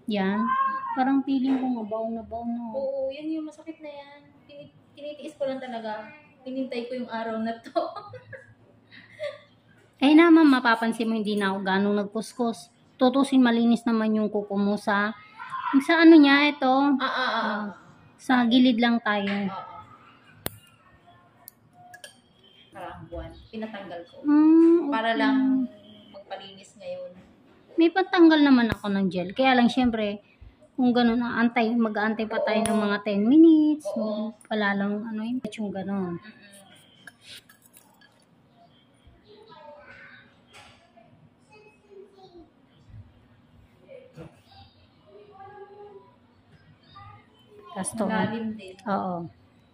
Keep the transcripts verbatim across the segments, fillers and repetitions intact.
Yan. Parang feeling ko mabaw na baw na. Oo, yan yung masakit na yan. Pinit tinitiis ko lang talaga. Pinintay ko yung araw na to. Eh naman, mapapansin mo hindi na ako ganong nagkuskus. Tutusin malinis naman yung kuko mo sa, sa ano niya, ito. Ah, ah, ah. ah. Sa gilid lang tayo. Oo. Parang buwan. Pinatanggal ko. Mm, okay. Para lang magpalinis ngayon. May patanggal naman ako ng gel. Kaya lang syempre, kung gano'n, antay, mag-aantay pa tayo ng mga ten minutes. Oo. Wala lang, ano yun, yung gano'n. Mm-mm. Kasto. Malalim din. Oo.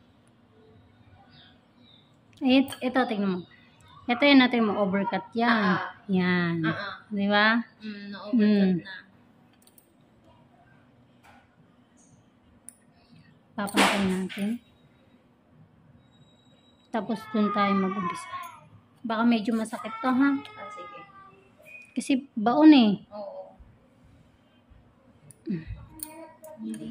It, ito, tingnan mo. Ito yun natin mo, overcut yan. Ah, Yan. Ah, ah. Di ba? Mm, na-overcut Mm. na. Papantay natin. Tapos dun tayo mag-umpisa. Baka medyo masakit to, ha? Ah, sige. Kasi baon eh. Oo. Mm. Hindi.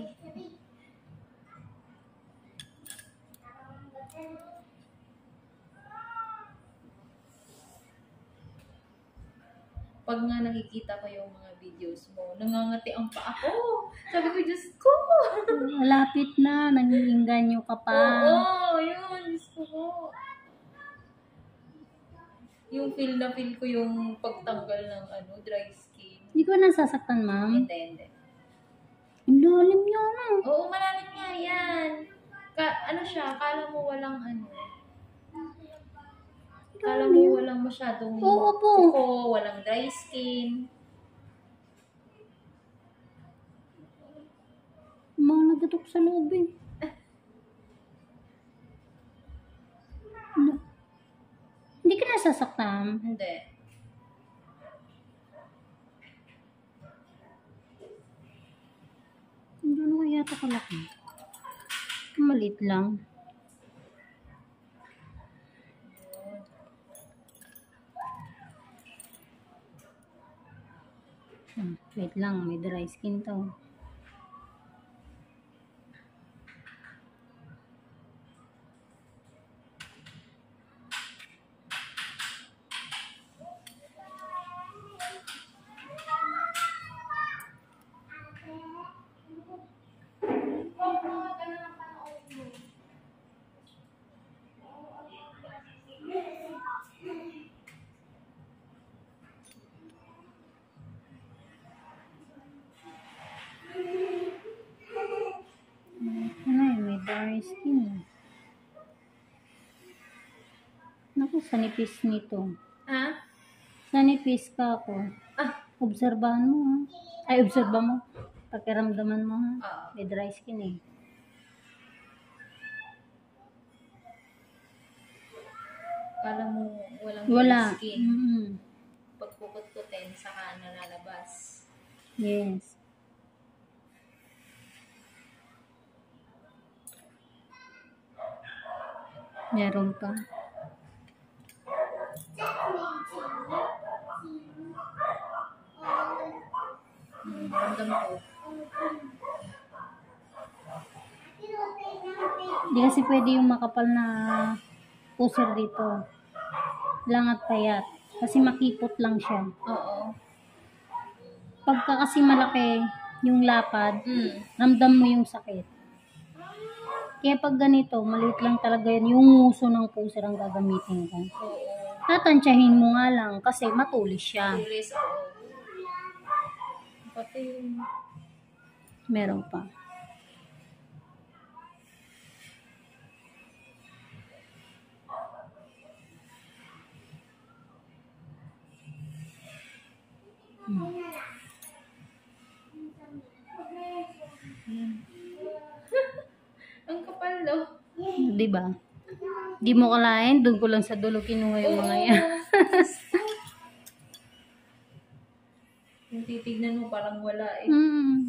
Pag nga nakikita ko yung mga videos mo, nangangati ang paa ko. Sabi ko, Diyos ko! Malapit na, nangiinganyo ka pa. Oo, yun. Diyos ko po. Yung feel na feel ko yung pagtanggal ng ano, dry skin. Hindi ko nasasaktan, ma'am. Hindi, hindi. Ang lalim niya na. Oo, malalim nga yan. Ka ano siya, kala mo walang ano. Kala mo walang masyadong Oo po. kuko, walang dry skin. Mga nagatok sa loob eh. Ano? Hindi ka nasasaktan. Hindi. Hindi na kaya ito kalaki. Maliit lang. Hmm, wait lang, may dry skin to. Ano eh, may dry skin eh. Naku, sa nipis nito. Ha? Sa nipis ka ako. Ah. Obserbahan mo ha. Ay, obserba mo. Pakiramdaman mo ha. Oo. May dry skin eh. Kala mo walang Wala. dry skin. Mm-hmm. Pagpuput-putin, saka nalalabas. Yes. Meron pa. Hmm, ramdam ko. Hindi kasi pwede yung makapal na puser dito. Lang at payat. Kasi makipot lang siya. Oo. Pagka kasi malaki yung lapad, Mm. ramdam mo yung sakit. Kaya pag ganito, maliit lang talaga yan. Yung nguso ng puser ang gagamitin ko. Oo. Tatansyahin mo nga lang kasi matulis siya. Tulis, oo. Pati yung... Meron pa. Hmm. Ang kapal, no? Diba? Di mo kalain, doon ko lang sa dulo kinuha yung mga yan. Yung titignan mo parang wala eh. Mm.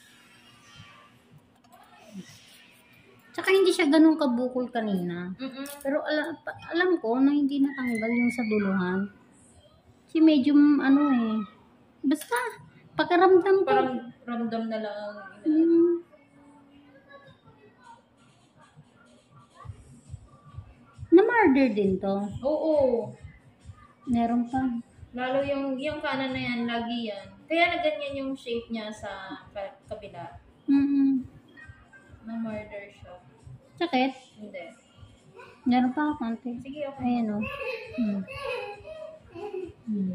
Tsaka hindi siya ganun kabukol kanina. Mm-mm. Pero alam, alam ko na hindi natanggal yung sa duluhan. Kasi medyo ano eh. Basta, pakiramdam ko. Parang ramdam pakiramdam na lang ang ina. Hmm. Na-murder din to. Oo. Meron pa. Lalo yung, yung kanan na yan, lagi yan. Kaya na ganyan yung shape niya sa ka- kabila. Mm. Na-murder siya. Sakit? Hindi. Meron pa konti. Sige, okay. Ayan o. Hmm. Hmm.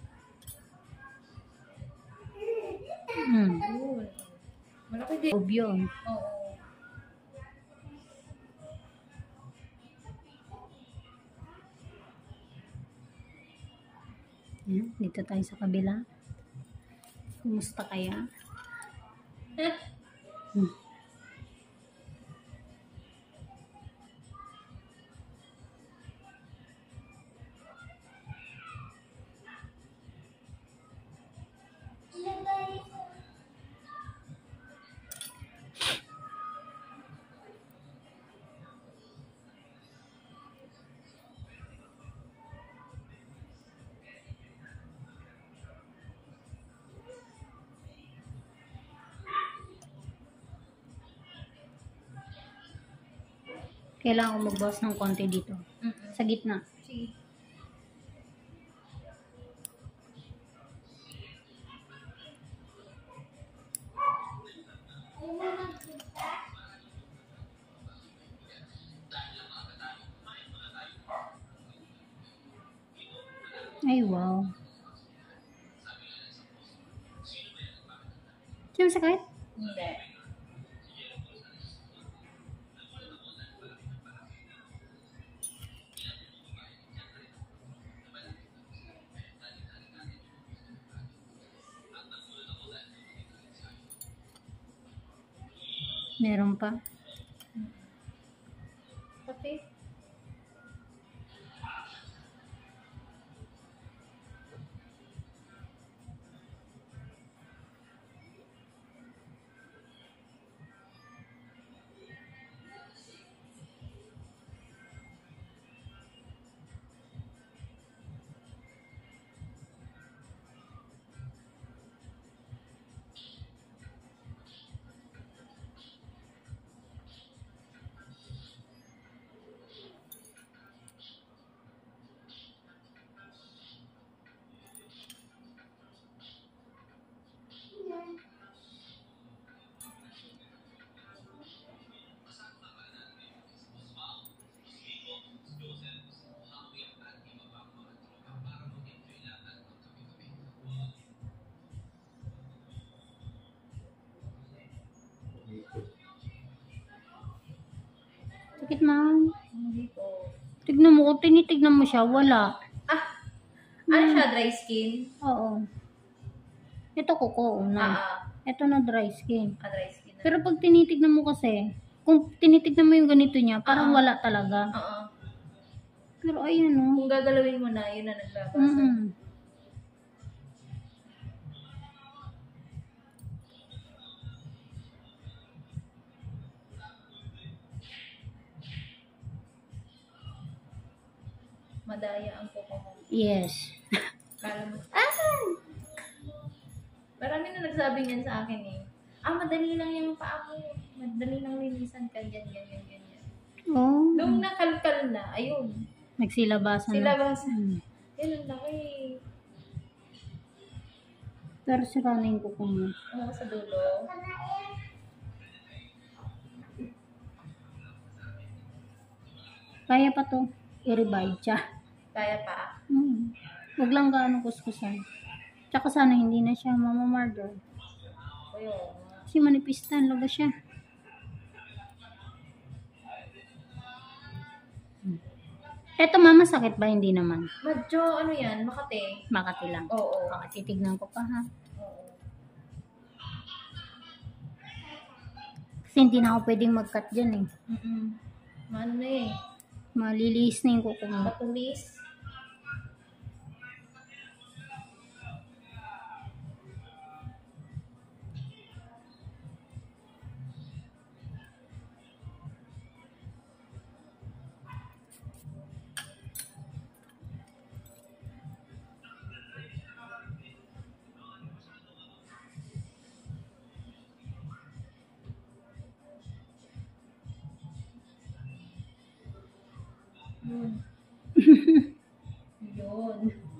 Hmm. Yun. Malaki din. Loob yun. Oo. Ayan, dito tayo sa kabila. Kumusta kaya? Hmm. Kailangan ko magbawas ng konti dito. Mm-mm. Sa gitna. Sige. Ay, wow. Sino sakit? Hindi. Meron pa. Pati. Sakit, ma'am. Hindi po. Tignan mo, kung tinitignan mo siya, wala. Ah! Ano siya? Dry skin? Oo. Ito kuko, Ah, una. ah. Ito na dry skin. Ah, dry skin. na. Pero pag tinitignan mo kasi, kung tinitignan mo yung ganito niya, parang Ah. wala talaga. Oo. Pero ayan o. Kung gagalawin mo na, yun na nagbabasa. Mm-mm. Madaya ang kuko mo. Yes. Kala mo, ah! Marami na nagsabing yan sa akin eh. Ah, madali lang yung paa mo. Madali lang linisan ka, ganyan, ganyan, ganyan. Oh. Nung nakalkal na, ayun. Nagsilabasan Sila na. ba? Mm. Ganun laki. Pero sira na yung kuko mo. Oo, sa dulo. Kaya pa to. I-revive siya. Kaya pa. Mm. Huwag lang gaano kuskusan. Tsaka sana hindi na siya mamamarder. Ayun. Kasi manipistan, labas siya. Eto mama, sakit ba? Hindi naman. Medyo, ano yan, Makati. Makati lang. Oo. Okay, titignan ko pa ha. Oo. Kasi hindi na ako pwedeng mag-cut dyan eh. Mm-mm. Ano na eh. Maliliis na yung kuko mo. Patulis. Yun. Yun.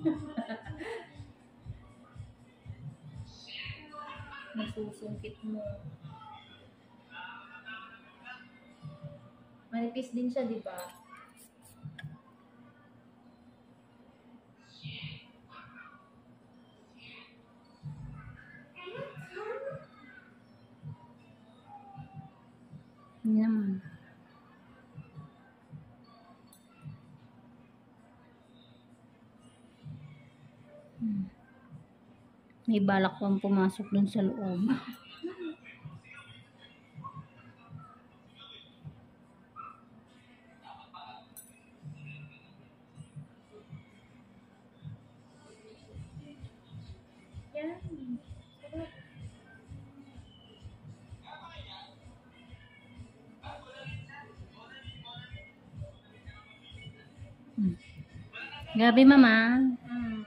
Nasusungkit mo. Manipis din siya, di ba? Hindi naman. Hmm. May balak pang pumasok dun sa loob. Yan. Sarap. Hmm. Grabe, mama. Mm.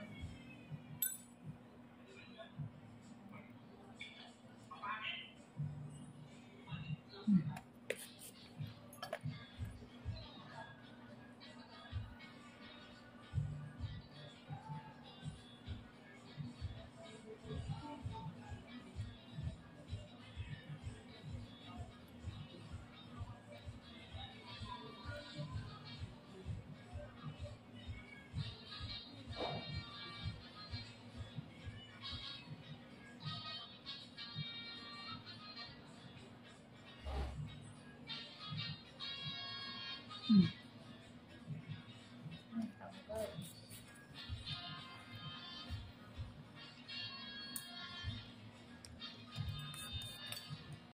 Hmm.